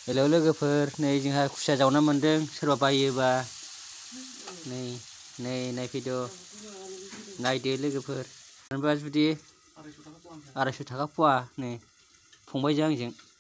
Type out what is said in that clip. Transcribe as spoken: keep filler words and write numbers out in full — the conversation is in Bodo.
हेलौ लोगोफोर, नै जोंहा खुसिया जावना मोन्दों, सोरबा बायोबा नै नै नायफैद' नायदो लोगोफोर, मोनबा जुदि आरायस' थाखा फवा नै फंबायजों आंजों।